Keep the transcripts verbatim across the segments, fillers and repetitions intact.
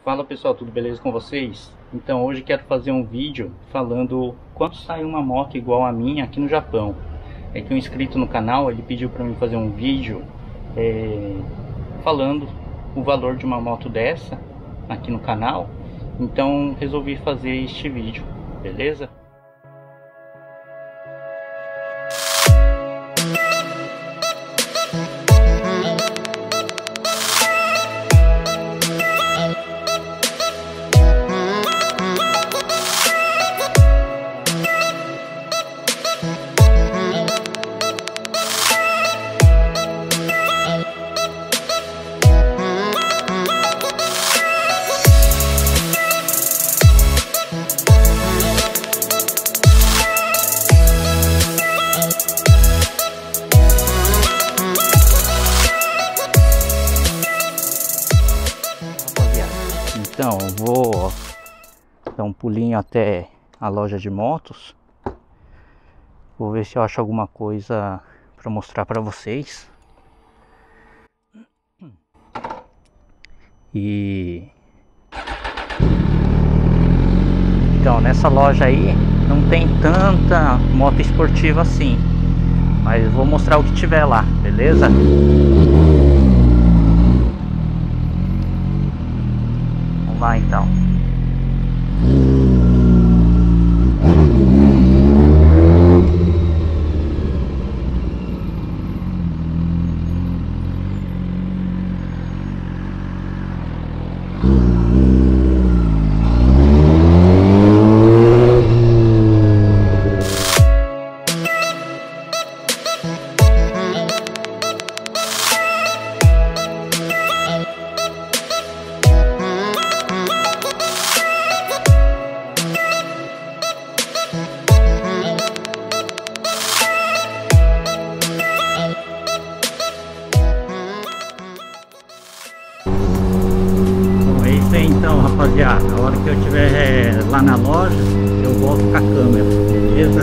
Fala pessoal, tudo beleza com vocês? Então hoje quero fazer um vídeo falando quanto sai uma moto igual a minha aqui no Japão. É que um inscrito no canal, ele pediu para mim fazer um vídeo é, falando o valor de uma moto dessa aqui no canal. Então resolvi fazer este vídeo, beleza? Então, vou dar um pulinho até a loja de motos. Vou ver se eu acho alguma coisa para mostrar para vocês. E então, nessa loja aí não tem tanta moto esportiva assim, mas vou mostrar o que tiver lá, beleza? Vamos lá então. Então, rapaziada, na hora que eu estiver lá na loja, eu volto com a câmera, beleza?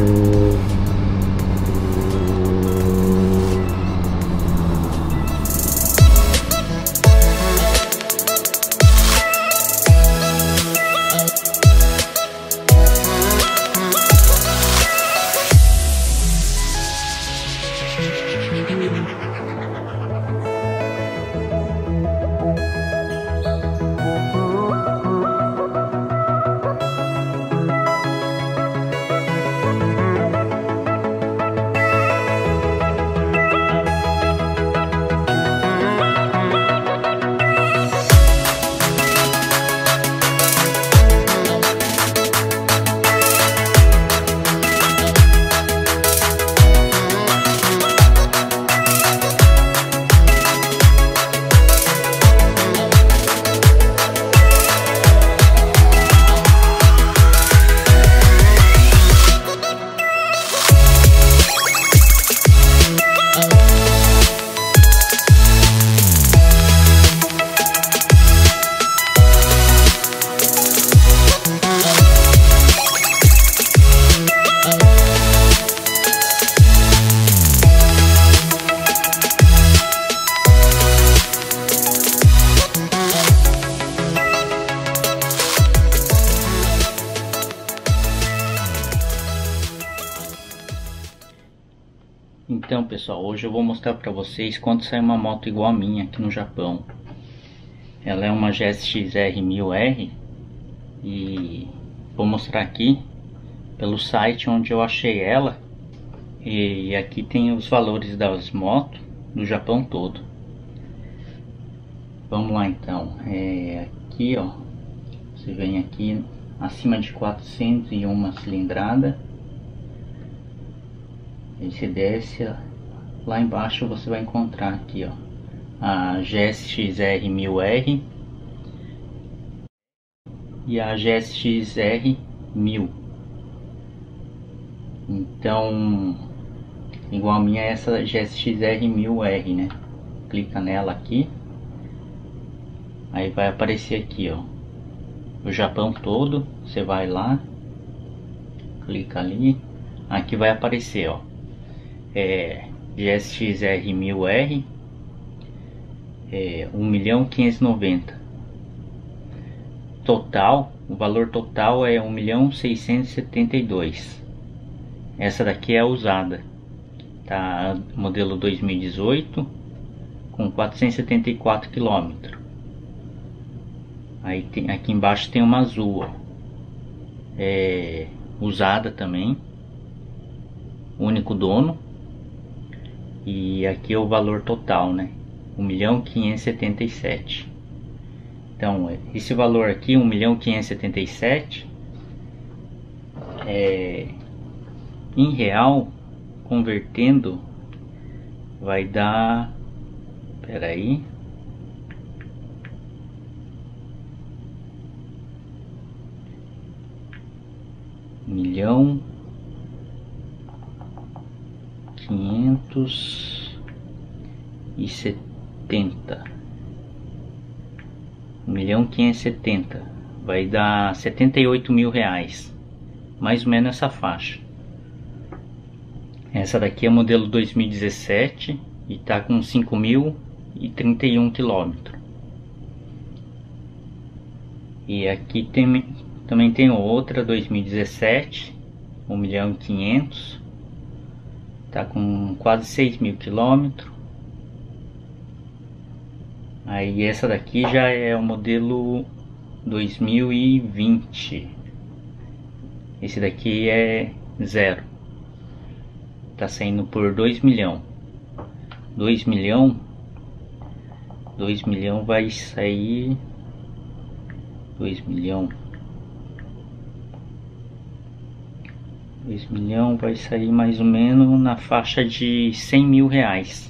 Então pessoal, hoje eu vou mostrar para vocês quanto sai uma moto igual a minha aqui no Japão. Ela é uma G S X R mil R e vou mostrar aqui pelo site onde eu achei ela. E aqui tem os valores das motos do Japão todo. Vamos lá então, é, aqui ó, você vem aqui acima de quatrocentos e uma cilindrada. Aí você desce lá embaixo, você vai encontrar aqui ó a G S X R mil R e a G S X R mil. Então igual a minha é essa G S X R mil R, né? Clica nela aqui, aí vai aparecer aqui ó o Japão todo. Você vai lá, clica ali, aqui vai aparecer ó é, G S X R mil R é, um milhão quinhentos e noventa. total, o valor total é um milhão seiscentos e setenta e dois. Essa daqui é a usada, tá? Modelo dois mil e dezoito com quatrocentos e setenta e quatro quilômetros. Aí tem, aqui embaixo tem uma azul, ó. É usada também, único dono. E aqui é o valor total, né? um milhão quinhentos e setenta e sete. Então esse valor aqui, um milhão quinhentos e setenta e sete, é, em real, convertendo, vai dar, espera aí, um milhão quinhentos e setenta, um milhão quinhentos e setenta, vai dar setenta e oito mil reais, mais ou menos essa faixa. Essa daqui é modelo dois mil e dezessete e tá com cinco mil e trinta e um quilômetros. E aqui tem, também tem outra dois mil e dezessete, um milhão e quinhentos, tá com quase seis mil quilômetros. Aí essa daqui já é o modelo dois mil e vinte. Esse daqui é zero. Tá saindo por dois milhões. dois milhões. dois milhões vai sair. dois milhões. dois milhões vai sair mais ou menos na faixa de cem mil reais.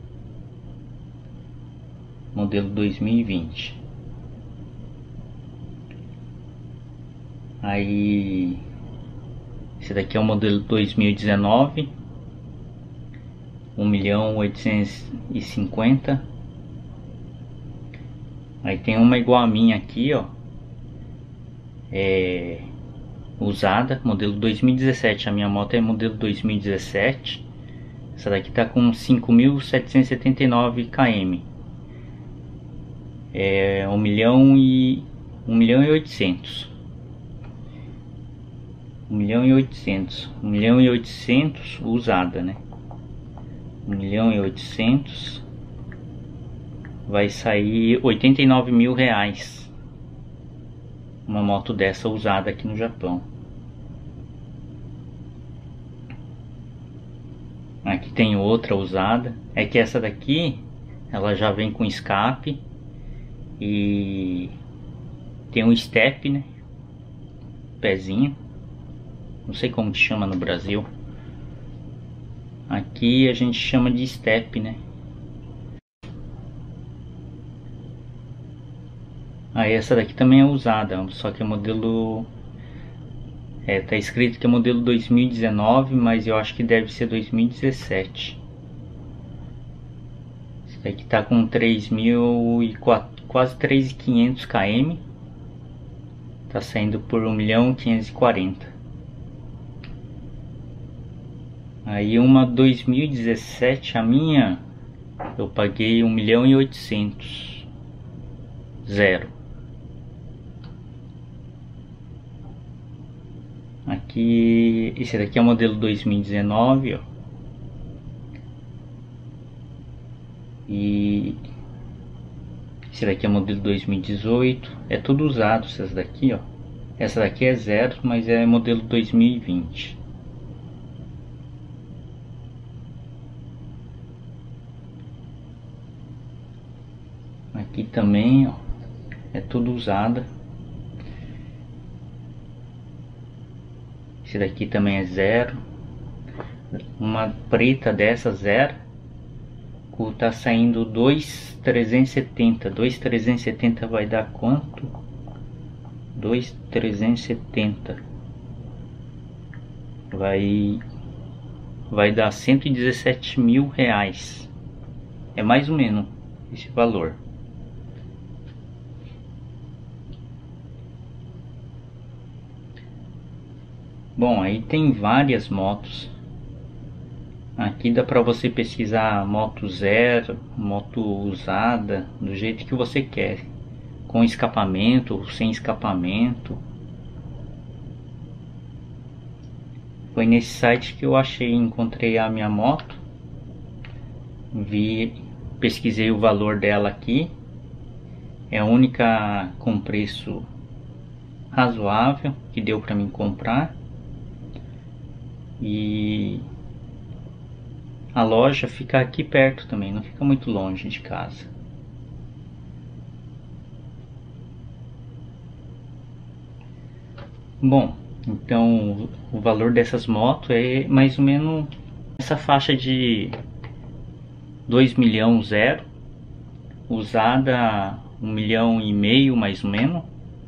Modelo dois mil e vinte. Aí esse daqui é o modelo dois mil e dezenove, um milhão oitocentos e cinquenta. Aí tem uma igual a minha aqui, ó, é usada, modelo dois mil e dezessete. A minha moto é modelo dois mil e dezessete. Essa daqui tá com cinco mil setecentos e setenta e nove quilômetros. É um milhão e um milhão e oitocentos. Um milhão e oitocentos. Um milhão e oitocentos usada, né? Um milhão e oitocentos vai sair oitenta e nove mil reais. Uma moto dessa usada aqui no Japão. Aqui tem outra usada. É que essa daqui ela já vem com escape e tem um step, né? Pezinho. Não sei como que chama no Brasil. Aqui a gente chama de step, né? Aí essa daqui também é usada, só que é modelo... É, tá escrito que é modelo dois mil e dezenove, mas eu acho que deve ser dois mil e dezessete. Esse daqui tá com três mil e quatro, quase três mil e quinhentos quilômetros. Tá saindo por um milhão quinhentos e quarenta. Aí uma dois mil e dezessete, a minha, eu paguei um milhão e oitocentos. Zero. Aqui, esse daqui é o modelo dois mil e dezenove, ó. E esse daqui é o modelo dois mil e dezoito. É tudo usado essas daqui, ó. Essa daqui é zero, mas é modelo dois mil e vinte. Aqui também, ó, é tudo usada. Esse daqui também é zero. Uma preta dessa zero tá saindo dois mil trezentos e setenta. dois mil trezentos e setenta vai dar quanto? dois mil trezentos e setenta vai vai dar cento e dezessete mil reais. É mais ou menos esse valor. Bom, aí tem várias motos. Aqui dá para você pesquisar moto zero, moto usada, do jeito que você quer. com escapamento, sem escapamento. Foi nesse site que eu achei, encontrei a minha moto, vi, pesquisei o valor dela aqui, é a única com preço razoável que deu para mim comprar, e a loja fica aqui perto também, não fica muito longe de casa. Bom, então o valor dessas motos é mais ou menos essa faixa de dois milhões zero, usada um milhão e meio mais ou menos.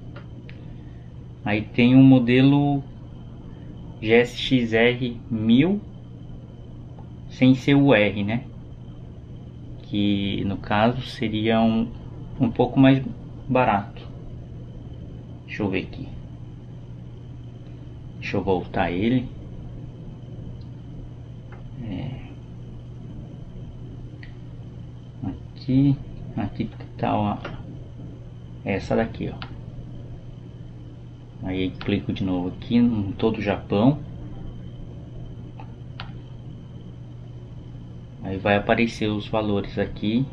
Aí tem um modelo G S X R mil sem ser o R, né? Que no caso seria um, um pouco mais barato. Deixa eu ver aqui. Deixa eu voltar ele. É. Aqui, aqui tá ó, essa daqui, ó. Aí clico de novo aqui em todo o Japão. Aí vai aparecer os valores aqui.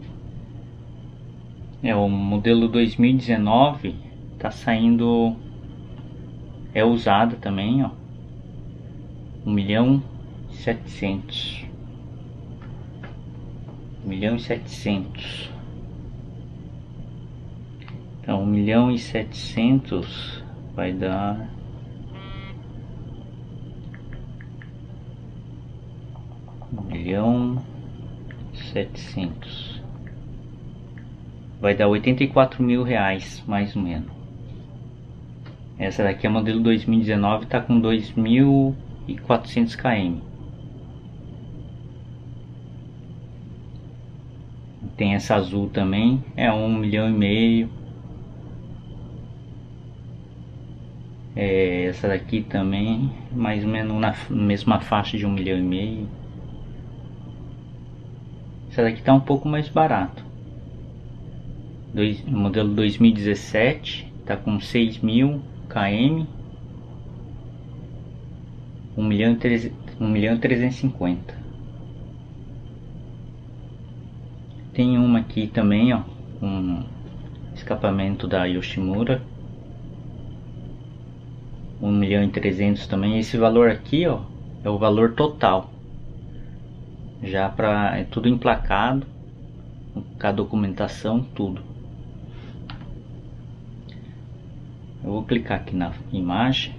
É o modelo dois mil e dezenove, tá saindo, é usada também, ó, um milhão e setecentos, um milhão e setecentos. Então um milhão e setecentos vai dar um milhão e setecentos, vai dar oitenta e quatro mil reais mais ou menos. Essa daqui é modelo dois mil e dezenove, tá com dois mil e quatrocentos quilômetros. Tem essa azul também, é um milhão e meio. É, essa daqui também, mais ou menos na mesma faixa de um milhão e meio. Essa daqui tá um pouco mais barato. Dois, modelo dois mil e dezessete, tá com seis mil quilômetros, um milhão e trezentos e cinquenta. Tem uma aqui também, ó, um escapamento da Yoshimura, um milhão e trezentos também. Esse valor aqui, ó, é o valor total, já para, é tudo emplacado, com a documentação, tudo. Eu vou clicar aqui na imagem.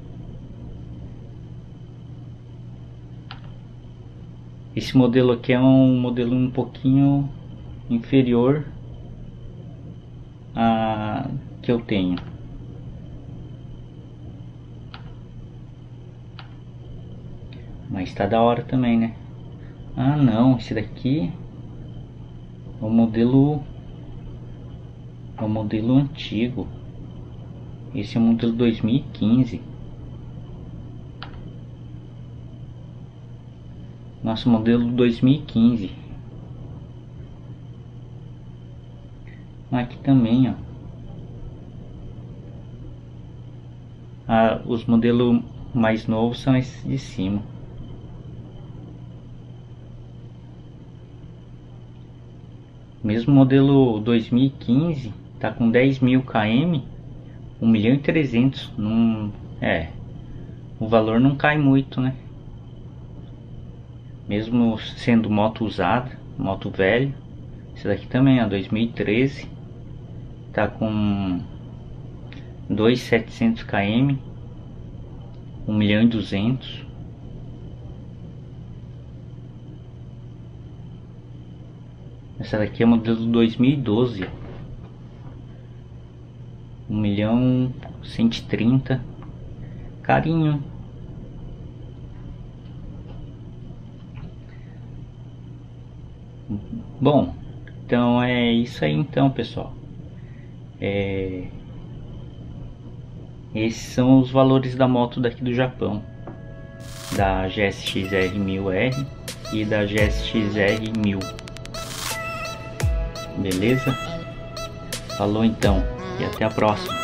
Esse modelo aqui é um modelo um pouquinho inferior a que eu tenho. Mas tá da hora também, né? Ah não, esse daqui é o modelo, é o modelo antigo. Esse é o modelo dois mil e quinze. Nosso modelo dois mil e quinze. Aqui também, ó. Ah, os modelos mais novos são esses de cima. Mesmo modelo dois mil e quinze tá com dez mil quilômetros, um milhão e trezentos. Não, é, o valor não cai muito, né? Mesmo sendo moto usada, moto velha. Esse daqui também é dois mil e treze, tá com dois mil e setecentos quilômetros, um milhão e duzentos. Essa daqui é modelo dois mil e doze, um milhão cento e trinta, carinho. Bom, então é isso aí então, pessoal. É... Esses são os valores da moto daqui do Japão, da G S X R mil R e da G S X R mil. Beleza? Falou então, e até a próxima.